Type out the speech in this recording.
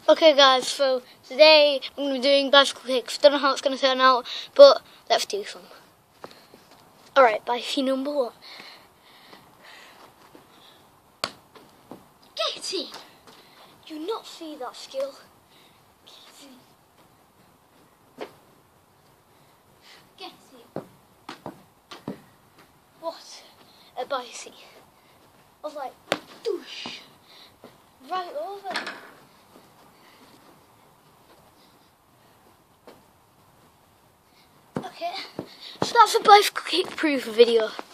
Okay guys, so today I'm going to be doing bicycle kicks. Don't know how it's going to turn out, but let's do some. Alright, bicycle number 1. Get in! You not see that skill? Get in. Get in. What a bicycle. I was like, doosh, right over. Okay, so that's a bicycle kick proof video.